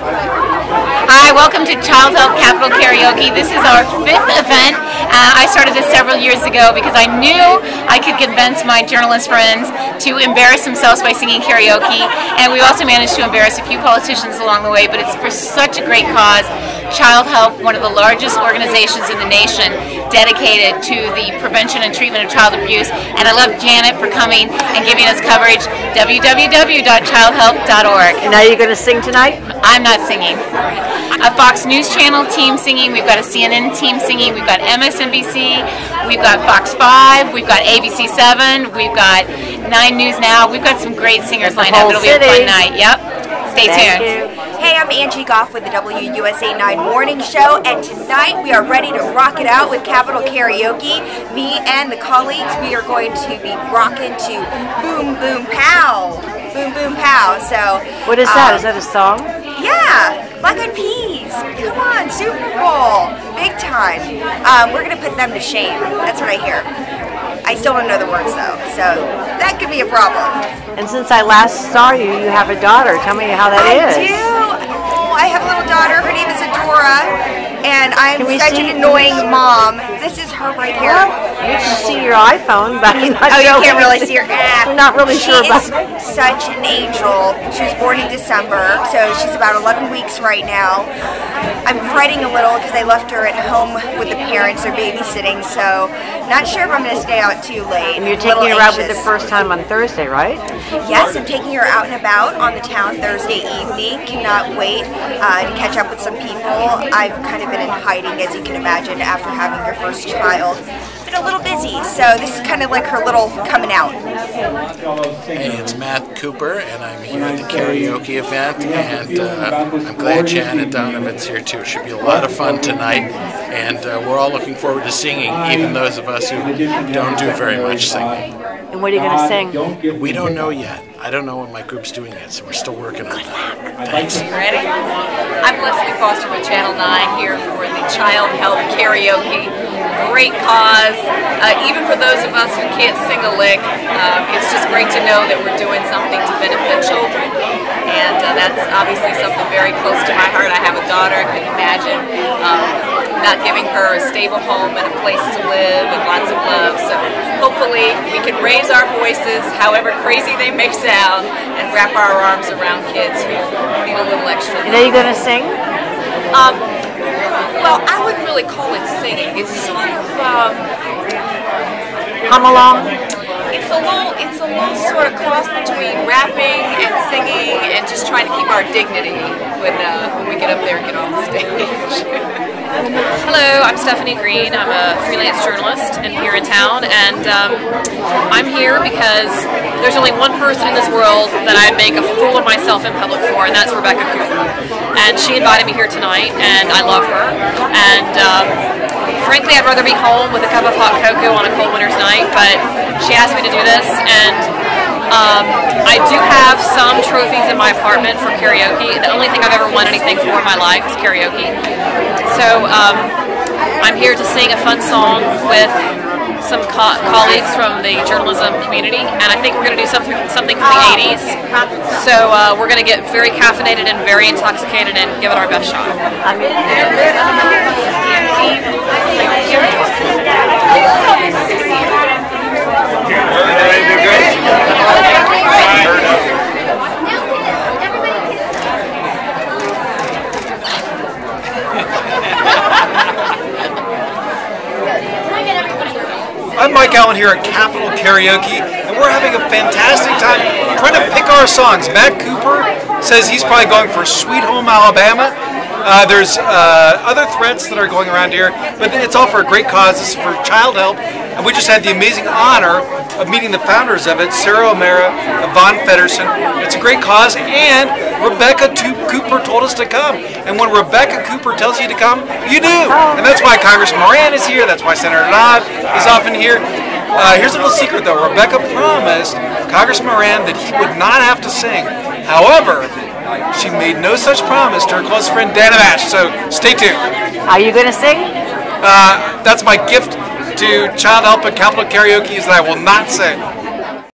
Hi, welcome to Child Help Capital Karaoke. This is our 5th event. I started this several years ago because I knew I could convince my journalist friends to embarrass themselves by singing karaoke, and we also managed to embarrass a few politicians along the way, but it's for such a great cause. Child Help, one of the largest organizations in the nation dedicated to the prevention and treatment of child abuse, and I love Janet for coming and giving us coverage. www.childhelp.org. And are you going to sing tonight? I'm not singing. A Fox News Channel team singing, we've got a CNN team singing, we've got MSNBC, we've got Fox 5, we've got ABC 7, we've got 9 News Now, we've got some great singers lined up. It'll be a fun night. Yep. Stay tuned. Hey, I'm Angie Goff with the WUSA 9 Morning Show, and tonight we are ready to rock it out with Capital Karaoke. Me and the colleagues, we are going to be rocking to Boom Boom Pow. Boom Boom Pow. So, what is that? Is that a song? Yeah, Black Eyed Peas. Come on, Super Bowl. Big time. We're going to put them to shame. That's what I hear. I still don't know the words though, so that could be a problem. And since I last saw you, you have a daughter. Tell me how that is. I do. Oh, I have a little daughter. Her name is Adora, and I'm such an annoying mom. This is her right here. Well, you can see your iPhone, but I'm not you can't really see her. I'm not really sure about it. She is such an angel. She was born in December, so she's about 11 weeks right now. I'm fretting a little because I left her at home with the parents. They're babysitting, so not sure if I'm going to stay out too late. And you're taking her out for the first time on Thursday, right? Yes, I'm taking her out and about on the town Thursday evening. Cannot wait to catch up with some people. I've kind of been in hiding, as you can imagine, after having your first child. Been a little busy, so this is kind of like her little coming out. Hey, it's Matt Cooper, and I'm here at the karaoke event, and I'm glad Janet Donovan's here too. It should be a lot of fun tonight, and we're all looking forward to singing, even those of us who don't do very much singing. And what are you going to sing? We don't know yet. I don't know what my group's doing yet, so we're still working on that. Thanks. Ready? I'm Leslie Foster with Channel 9 here for the Child Help Karaoke. Great cause. Even for those of us who can't sing a lick, it's just great to know that we're doing something to benefit children. And that's obviously something very close to my heart. I have a daughter. I can imagine not giving her a stable home and a place to live and lots of love. So hopefully we can raise our voices, however crazy they may sound, and wrap our arms around kids who need a little extra love. And are you going to sing? Well, I wouldn't really call it singing. It's sort of hum along. It's a little sort of cross between rapping and singing and just trying to keep our dignity when we get up there and get off the stage. Hello, I'm Stephanie Green. I'm a freelance journalist and here in town, and I'm here because there's only one person in this world that I'd make a fool of myself in public for, and that's Rebecca Cooper. And she invited me here tonight, and I love her. And frankly, I'd rather be home with a cup of hot cocoa on a cold winter's night, but she asked me to do this, and I do have some trophies in my apartment for karaoke. The only thing I've ever won anything for in my life is karaoke. So I'm here to sing a fun song with some colleagues from the journalism community, and I think we're going to do something from the 80s. So we're going to get very caffeinated and very intoxicated and give it our best shot. I'm Mike Allen here at Capital Karaoke, and we're having a fantastic time trying to pick our songs. Matt Cooper says he's probably going for Sweet Home Alabama. There's other threats that are going around here, but it's all for a great cause. This is for Child Help, and we just had the amazing honor of meeting the founders of it, Sarah O'Mara, Yvonne Feddersen. It's a great cause, and Rebecca Cooper told us to come. And when Rebecca Cooper tells you to come, you do. And that's why Congressman Moran is here. That's why Senator Dodd is often here. Here's a little secret, though. Rebecca promised Congressman Moran that he would not have to sing. However, she made no such promise to her close friend Dana Bash. So stay tuned. Are you going to sing? That's my gift to Child Help at Capital Karaoke is that I will not sing.